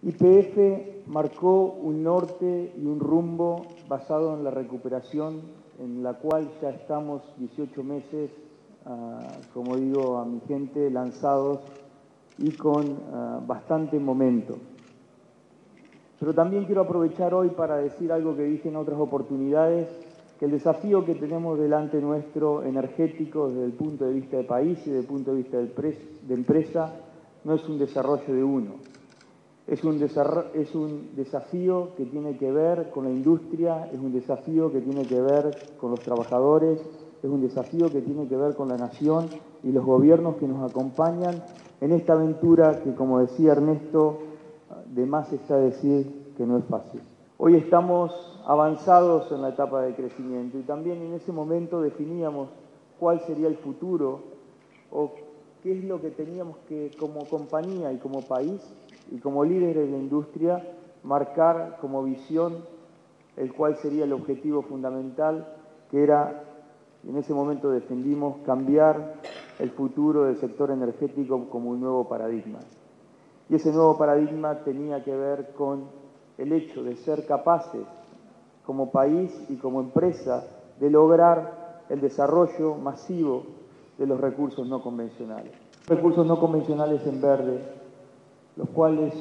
YPF marcó un norte y un rumbo basado en la recuperación, en la cual ya estamos 18 meses, como digo a mi gente, lanzados y con bastante momento. Pero también quiero aprovechar hoy para decir algo que dije en otras oportunidades, que el desafío que tenemos delante nuestro energético desde el punto de vista de país y desde el punto de vista de empresa no es un desarrollo de uno. Es un desafío que tiene que ver con la industria, es un desafío que tiene que ver con los trabajadores, es un desafío que tiene que ver con la nación y los gobiernos que nos acompañan en esta aventura que, como decía Ernesto, de más está decir que no es fácil. Hoy estamos avanzados en la etapa de crecimiento y también en ese momento definíamos cuál sería el futuro o qué es lo que teníamos que, como compañía y como país y como líderes de la industria, marcar como visión el cual sería el objetivo fundamental, que era, en ese momento defendimos, cambiar el futuro del sector energético como un nuevo paradigma. Y ese nuevo paradigma tenía que ver con el hecho de ser capaces, como país y como empresa, de lograr el desarrollo masivo de los recursos no convencionales. Recursos no convencionales en verde, los cuales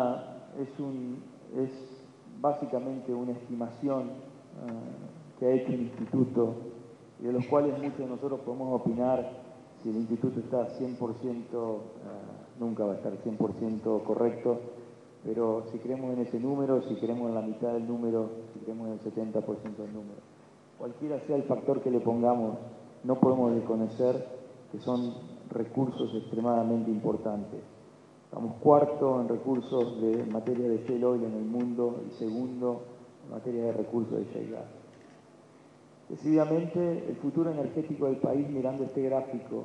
es básicamente una estimación que ha hecho el Instituto y de los cuales muchos de nosotros podemos opinar si el Instituto está 100%, nunca va a estar 100% correcto, pero si creemos en ese número, si creemos en la mitad del número, si creemos en el 70% del número, cualquiera sea el factor que le pongamos, no podemos desconocer que son recursos extremadamente importantes. Estamos cuarto en recursos de materia de shale oil en el mundo y segundo en materia de recursos de shale gas. Decididamente, el futuro energético del país, mirando este gráfico,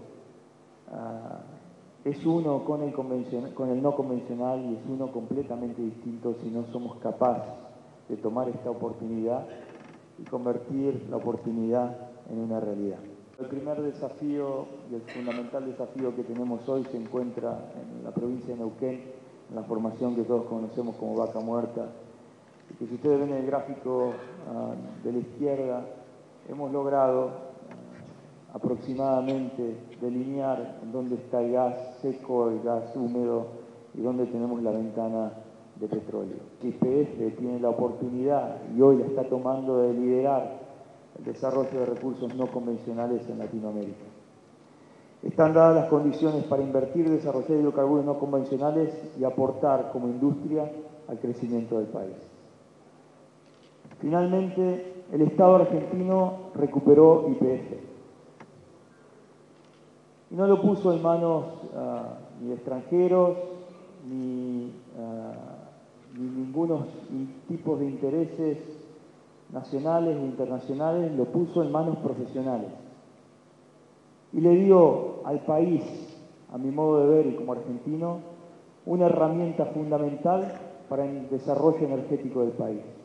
es uno con el no convencional y es uno completamente distinto si no somos capaces de tomar esta oportunidad y convertir la oportunidad en una realidad. El primer desafío y el fundamental desafío que tenemos hoy se encuentra en la provincia de Neuquén, en la formación que todos conocemos como Vaca Muerta, y que si ustedes ven el gráfico de la izquierda, hemos logrado aproximadamente delinear en dónde está el gas seco, el gas húmedo y dónde tenemos la ventana de petróleo. YPF tiene la oportunidad y hoy la está tomando de liderar el desarrollo de recursos no convencionales en Latinoamérica. Están dadas las condiciones para invertir, desarrollar hidrocarburos no convencionales y aportar como industria al crecimiento del país. Finalmente, el Estado argentino recuperó YPF. Y no lo puso en manos ni de extranjeros, ni ningunos tipos de intereses nacionales o internacionales, lo puso en manos profesionales. Y le dio al país, a mi modo de ver y como argentino, una herramienta fundamental para el desarrollo energético del país.